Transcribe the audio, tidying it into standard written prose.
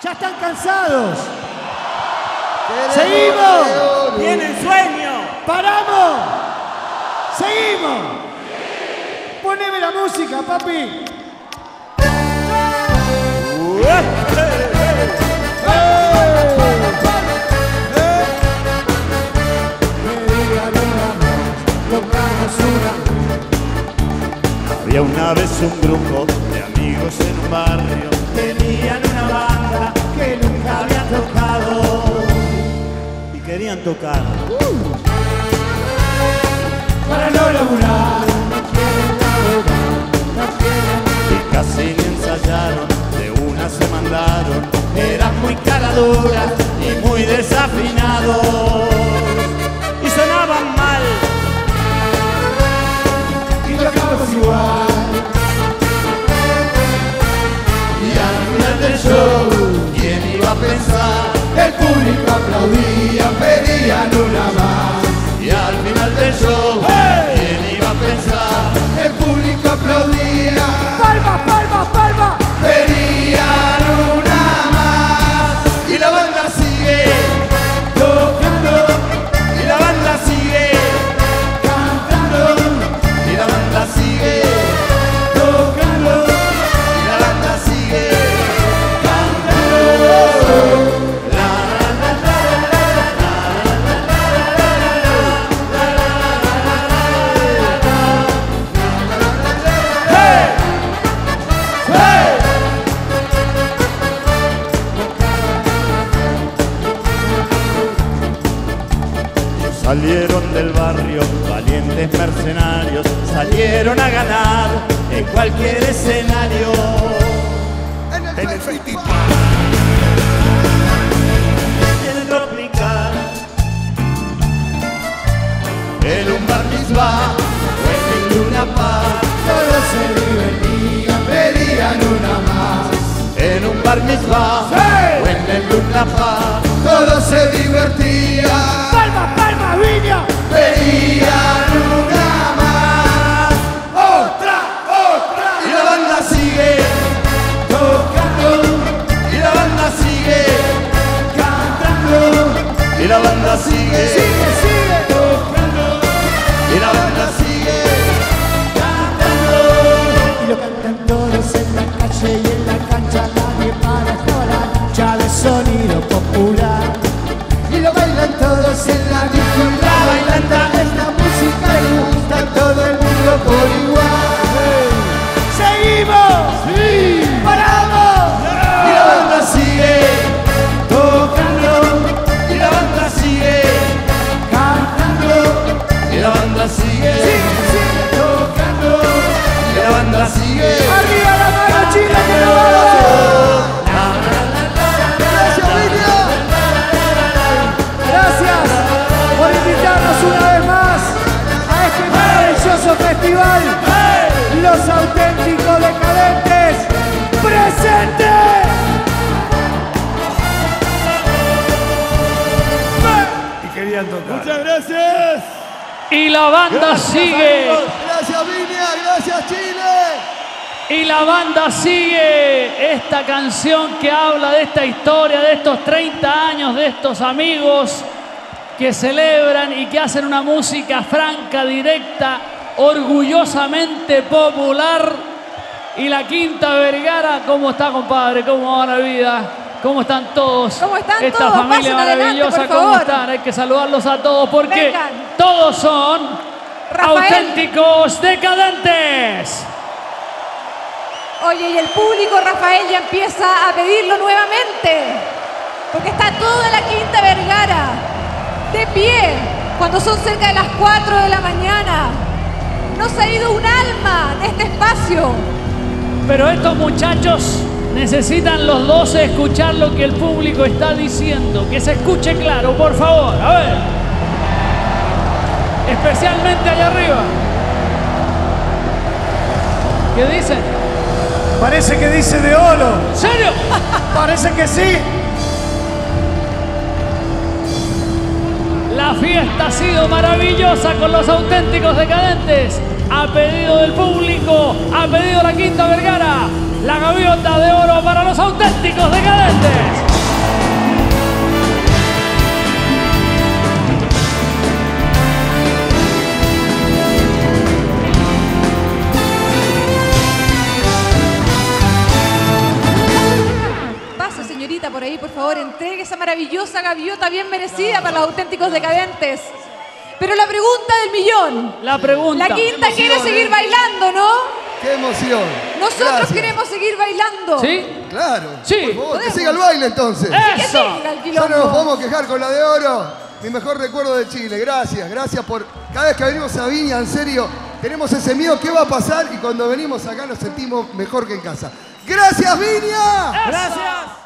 Ya están cansados. ¡Seguimos! ¡Tienen sueño! ¡Paramos! ¡Seguimos! Poneme la música, papi. Había una vez un grupo de amigos en un barrio. Tenían una banda que nunca había tocado Y querían tocar. para no laburar. Y casi ni ensayaron, de una se mandaron. Eran muy caraduras y muy desafinados Y sonaban mal. y tocamos igual. Y al final del show, ¿quién iba a pensar? El público aplaudía, pedían una más. Y al final del show, ¿quién iba a pensar? El público aplaudía, ¡Palma, palma, palma! pedían una más. Y la banda sigue tocando, Y la banda sigue, cantando. y la banda sigue, Tocando, y la banda sigue. Salieron del barrio valientes mercenarios, salieron a ganar en cualquier escenario. En el festival. En el tropical, En un bar mitzvah o en el Luna Park, todos se divertían, pedían una más. en un bar mitzvah o en el Luna Park. Todos se divertían, ¡Palma, palma, Viña! pedían una más. Otra, otra. Y la banda sigue, Tocando, y la banda sigue, cantando, y la banda sigue, ¡Sigue, sigue! tocando, y la banda sigue. cantando. Y lo cantan todos en la calle y en la cancha nadie para explorar. Ya de sonido popular. Y lo bailan todos en la disco y la bailanta. Esta música le gusta a todo el mundo por igual. ¡Seguimos! ¡Sí! ¡Paramos! Y la banda sigue, Tocando, y la banda sigue, cantando, y la banda sigue, tocando. y la banda sigue. ¡Arriba la mano, Chile, que no vamos! Gracias, Viña. Gracias por invitarnos una vez más a este maravilloso festival. Los auténticos decadentes presentes. Y querían tocar. Muchas gracias. Y la banda sigue. Gracias, Viña. Gracias, Chile. Y la banda sigue. Esta canción que habla de esta historia, de estos 30 años, de estos amigos que celebran y que hacen una música franca, directa, orgullosamente popular. Y la Quinta Vergara, ¿cómo está, compadre? ¿Cómo va la vida? ¿Cómo están todos? ¿Cómo están Esta todos? familia Pasen adelante, maravillosa, por ¿cómo favor. están? Hay que saludarlos a todos porque Vengan. todos son Rafael. auténticos decadentes. Oye, y el público, Rafael, ya empieza a pedirlo nuevamente. Porque está toda la Quinta Vergara de pie cuando son cerca de las 4 de la mañana. No se ha ido un alma de este espacio. Pero estos muchachos necesitan los 12 escuchar lo que el público está diciendo. Que se escuche claro, por favor. A ver. Especialmente allá arriba. ¿Qué dicen? Parece que dice de oro. ¿En serio? Parece que sí. La fiesta ha sido maravillosa con los auténticos decadentes. A pedido del público, a pedido de la Quinta Vergara. La gaviota de oro para los auténticos decadentes. Pasa, señorita, por ahí, por favor, entregue esa maravillosa gaviota bien merecida para los auténticos decadentes. Pero la pregunta del millón. La pregunta. La quinta quiere seguir bailando, ¿no? ¡Qué emoción! Nosotros Gracias. queremos seguir bailando. ¿Sí? Claro. Sí. Por favor, que ¿Podemos? siga el baile entonces. Que ¡Eso! siga el Ya quilombo. no nos podemos quejar con la de oro. Mi mejor recuerdo de Chile. Gracias, gracias por... Cada vez que venimos a Viña, en serio, tenemos ese miedo, ¿qué va a pasar? Y cuando venimos acá nos sentimos mejor que en casa. ¡Gracias, Viña! ¡Gracias!